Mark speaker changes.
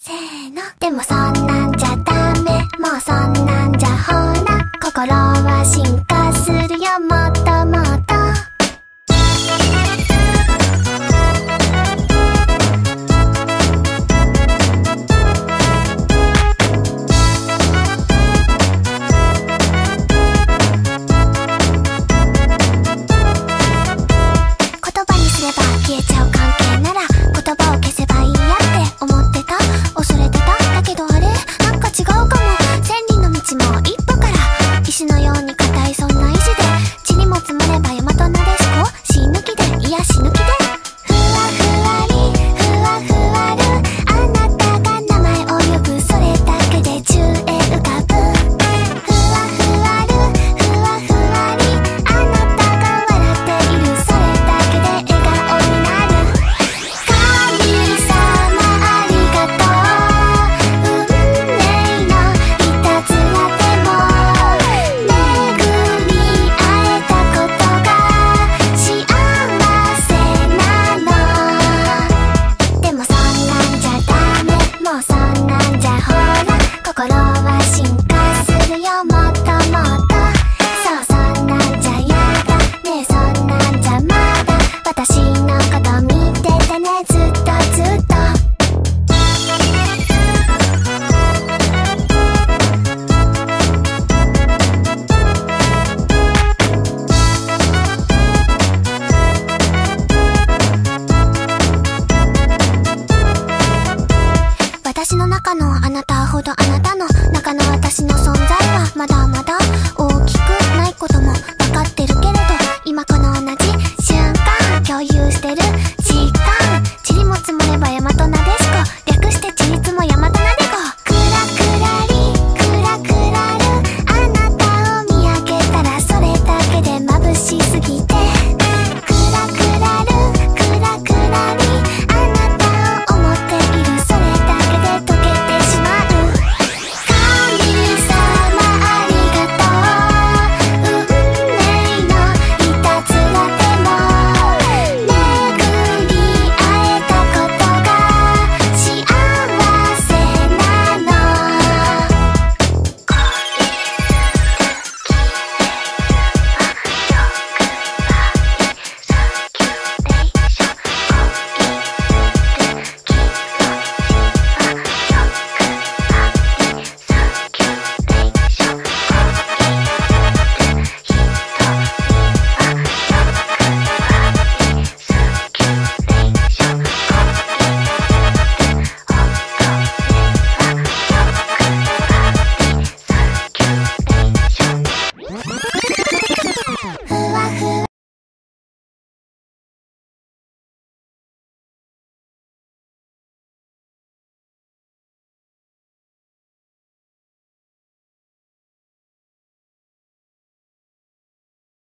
Speaker 1: せーの。でもそんなんじゃダメ、もうそんなんじゃほら、心は進化するよ、もっともっと。言葉にすれば消えちゃう関係なら、言葉を消せばいいやって思ってた、恐れてた。だけどあれなんか違うかも。千里の道も一歩から、石のように硬いそんな意志で、地にも積もれば大和なでしこ、死ぬ気で、いや死ぬ気で、ふわふわりふわふわる、あなたが名前を呼ぶ、それだけで宙へ浮かぶ。ふわふわるふわふわり、あなたが笑っている、それだけで笑顔になる。神様ありがとう、運命のいたずらでも巡り会えたことが幸せなの。でもそんなんじゃダメ、もうそんなんじゃほら、心は進化するよ、もっともっと。そう、そんなんじゃやだねえ、そんなんじゃまだ、私のこと見ててね、ずっとずっと。私の中のあなたほどあなた